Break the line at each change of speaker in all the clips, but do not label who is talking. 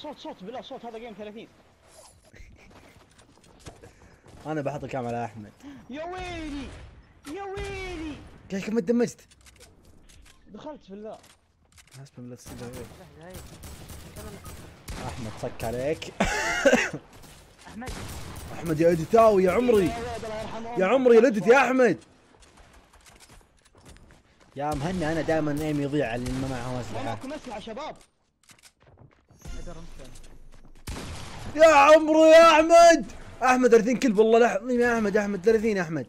صوت بالله صوت، هذا جيم 30.
انا بحط الكاميرا على احمد.
يا ويلي يا ويلي،
ليش ما تدمجت؟
دخلت بالله.
حسب بالله تسوي احمد صك عليك. احمد يا اديتاوي يا عمري، يا عمري يا لدت يا احمد. يا مهنا انا دائما ايمي يضيع على اللي ما معه اسلحه.
ماكو مسلحه شباب.
يا عمري يا احمد، احمد 30 كلب والله العظيم يا احمد، احمد 30 يا احمد.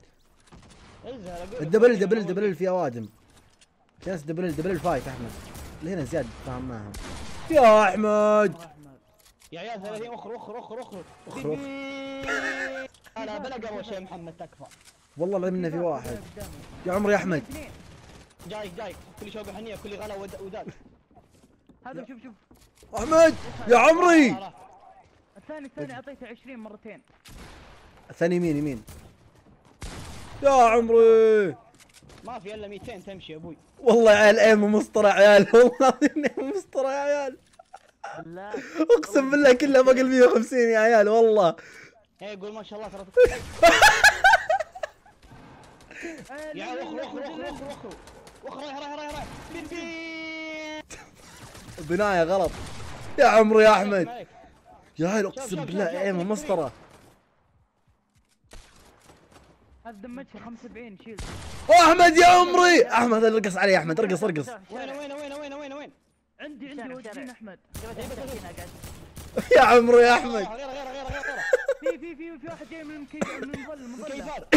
الدبل في اوادم، في ناس دبل فايت احمد. اللي هنا زياد فاهم معهم. يا احمد
يا عيال 30. اخر انا بلا قهوه شيء محمد تكفى.
والله لا منا في واحد. يا عمري يا احمد
جايك كل شوقه حنيه كل غلا وداد.
هذا شوف
احمد يا عمري.
الثاني اعطيته 20 مرتين.
الثاني يمين. يا عمري
ما في الا 200 تمشي يا ابوي.
والله يا عيال ايم مسطره يا عيال، والله ايم مسطره يا عيال.
بالله
اقسم بالله كلها باقي 150 يا عيال والله.
ايه قول ما شاء الله ترى. يا عيال اخر رايح
بنايه غلط. يا عمري يا احمد يا عيال اقسم بالله ايم مسطره.
هذا دمجته 75 شيل.
احمد يا عمري، احمد ارقص علي، احمد ارقص.
وين
عندي ودين احمد.
يا عمري يا احمد.
غير في واحد جاي من المكيفات.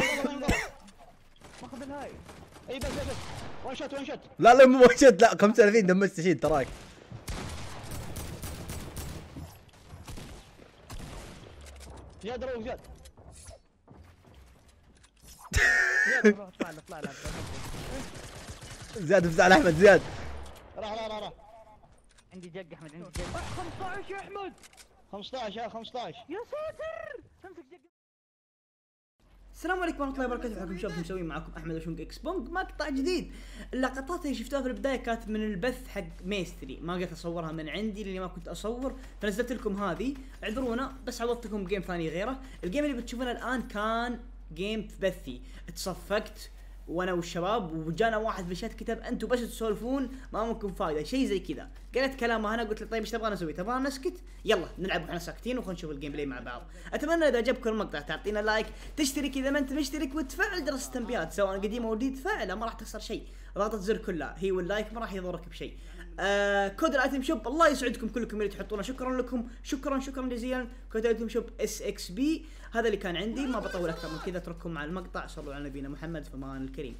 ماخذ الهاي.
اي بس وان شوت.
لا مو وان شوت، لا 35 دمجت شيء تراك.
زياد روح زياد.
اطلع
زياد افزع على احمد. زياد
راح.
عندي جق احمد، عندي جق 15 يا احمد.
15 يا 15
يا ساتر. امسك جق.
السلام عليكم ورحمة الله وبركاته. حياكم شباب، مسوين معكم احمد وشونك اكس بونج. مقطع جديد. اللقطات اللي شفتوها في البداية كانت من البث حق ميستري، ما قدرت اصورها من عندي لاني ما كنت اصور، فنزلت لكم هذه، اعذرونا بس عوضتكم جيم ثاني غيره. الجيم اللي بتشوفونه الان كان جيم في بثي، اتصفقت وانا والشباب وجانا واحد بالشات كتب انتم بس تسولفون ما منكم فايده، شيء زي كذا. قلت كلامه انا، قلت له طيب ايش تبغى نسوي؟ تبغى نسكت؟ يلا نلعب واحنا ساكتين وخلينا نشوف الجيم بلاي مع بعض. اتمنى اذا عجبكم المقطع تعطينا لايك، تشترك اذا ما انت مشترك، وتفعل جرس التنبيهات سواء قديم او جديد. فعله ما راح تخسر شيء، ضغطة زر كلها هي واللايك ما راح يضرك بشيء. كود الايتم شوب الله يسعدكم كلكم اللي تحطونه، شكرا لكم، شكرا جزيلا. كود الايتم شوب SXB. هذا اللي كان عندي، ما بطول اكثر من كذا، اترككم مع المقطع. صلوا على نبينا محمد في امان الكريم.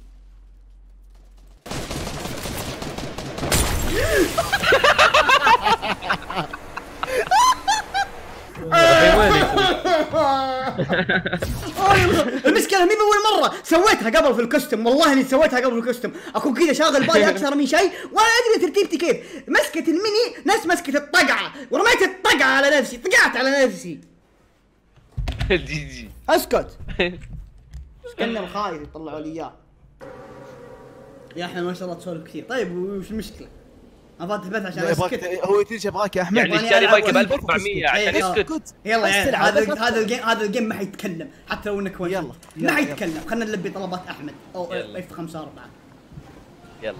المشكلة مي بأول مرة سويتها قبل في الكستم، والله اني سويتها قبل في الكستم. اكون كذا شاغل بالي اكثر من شيء ولا ادري ترتيبتي كيف. مسكت الميني نفس مسكت الطقعة، ورميت الطقعة على نفسي، طقعت على نفسي.
جي
اسكت. كنا الخايف يطلعوا لي اياه. يا احمد ما شاء الله تسولف كثير. طيب وش المشكلة؟ ابغى تثبت عشان اسكت.
هو تيجي يبغاك يا احمد،
يعني
اشتري بايك ب 1400 عشان يسكت.
يلا يا هذا الجيم ما حيتكلم حتى لو انك وين. ما حيتكلم. خلينا نلبي طلبات احمد او اف 5 4.
يلا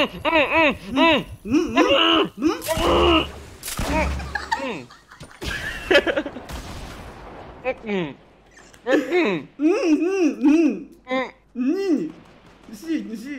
نسيت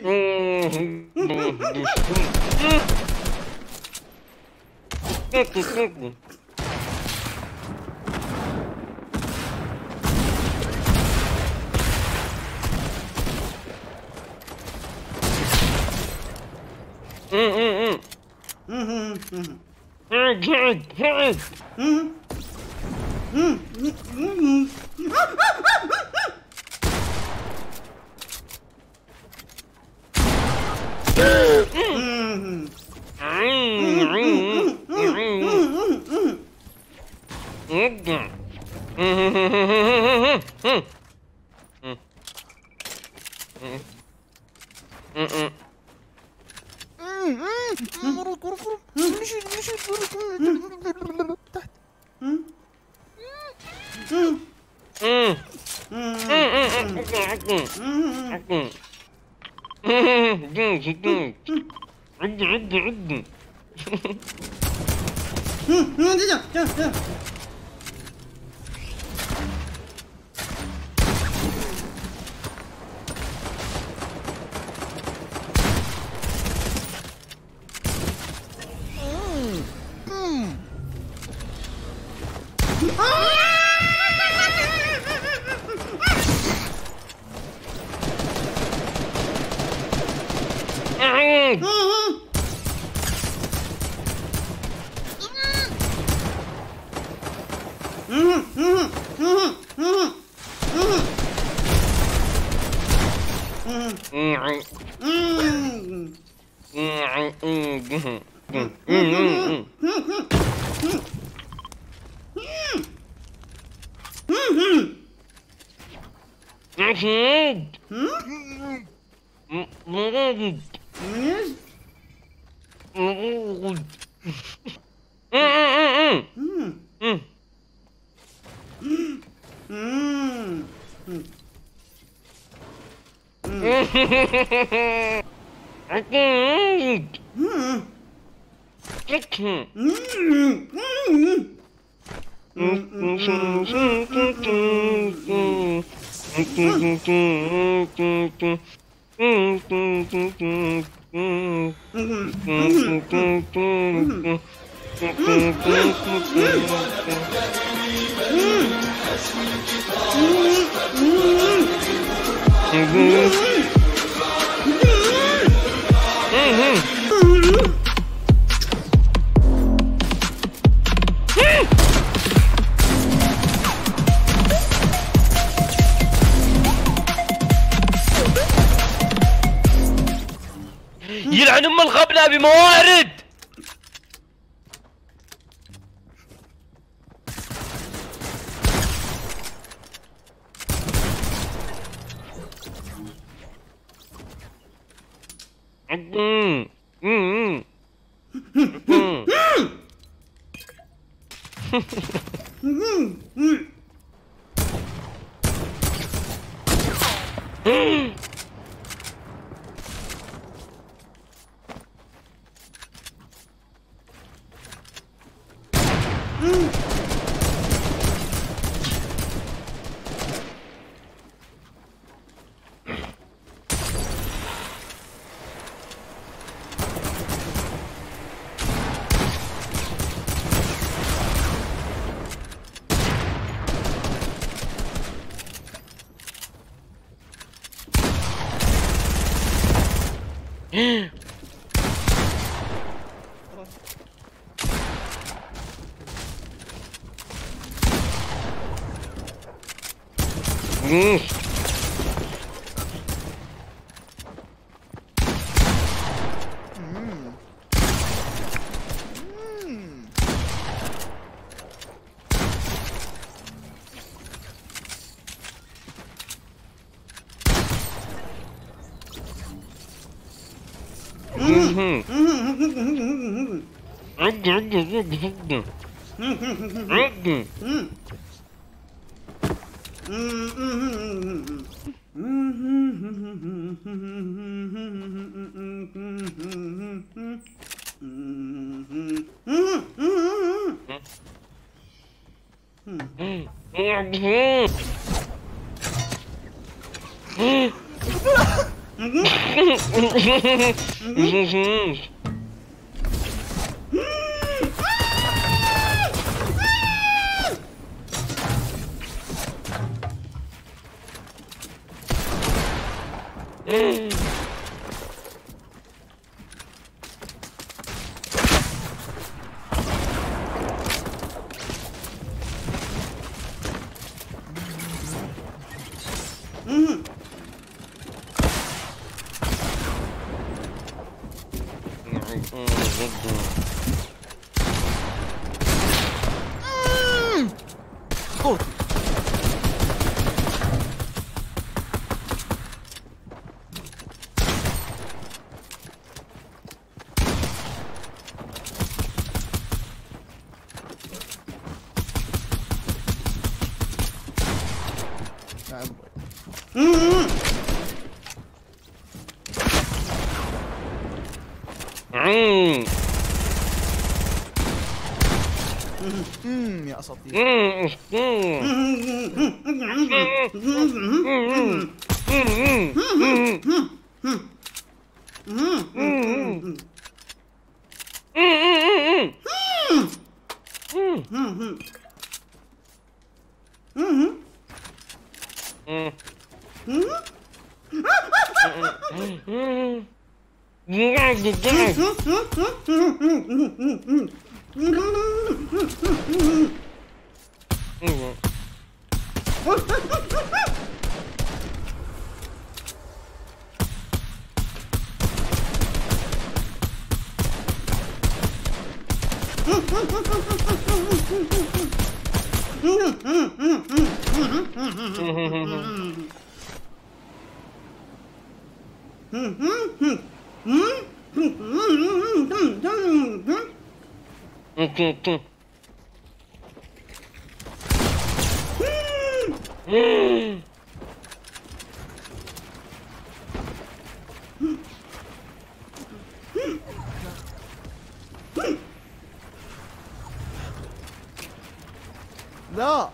يلعن ام الغبنة بموارد.
يا اساطير. لا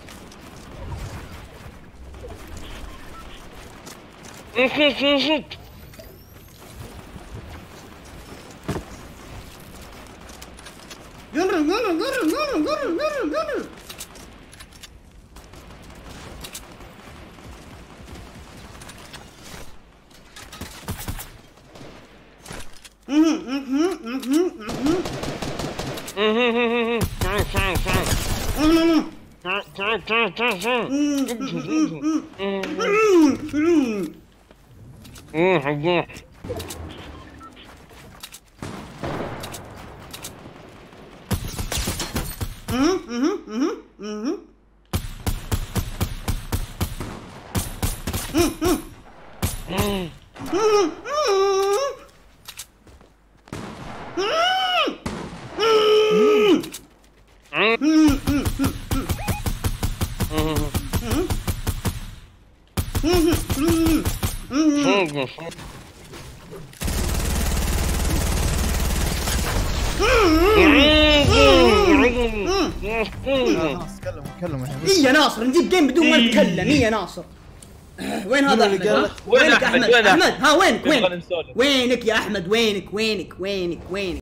خلاص كلموا
ايه يا ناصر نجيب جيم بدون ما نتكلم. ايه يا ناصر وين هذا احمد؟
وين
وينك يا
أحمد؟
احمد؟
وين
احمد ها وينك؟
نبغى
وينك؟
نسولف.
وينك يا احمد؟ وينك؟